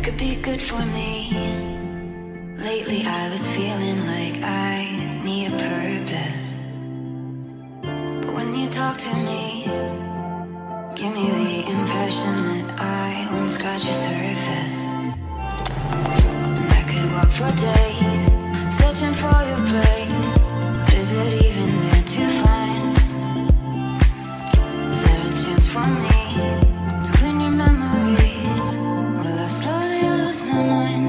could be good for me. Lately I was feeling like I need a purpose, but when you talk to me, give me the impression that I won't scratch your surface. And I could walk for days, searching for your praise, but is it even there to find? Is there a chance for me to clean your memories? Will I slowly lose my mind?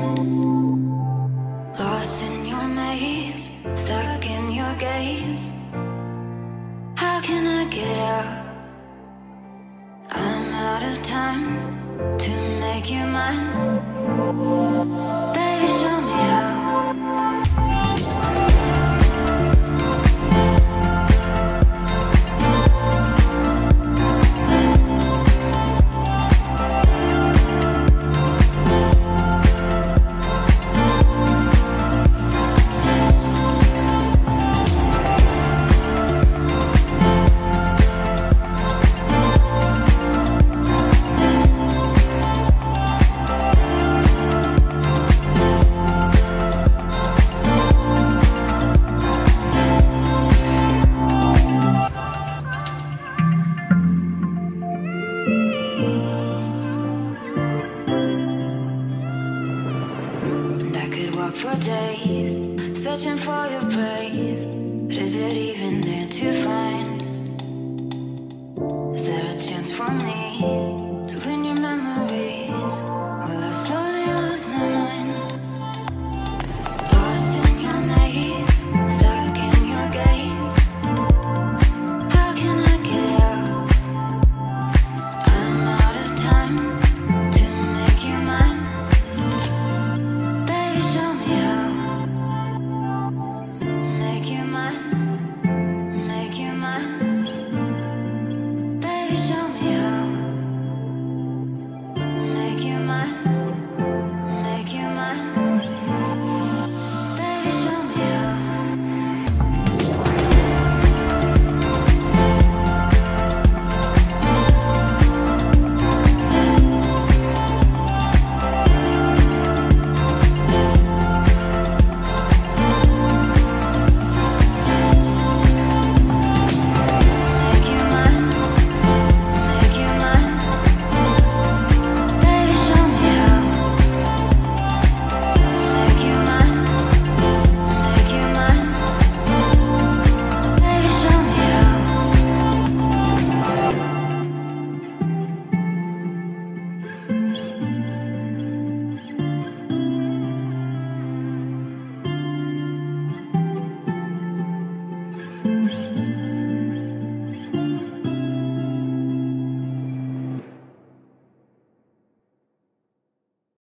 Lost in your maze, stuck in your gaze. How can I get out? I'm out of time to make you mine. Baby, show me how. For days, searching for your praise, but is it even there to find?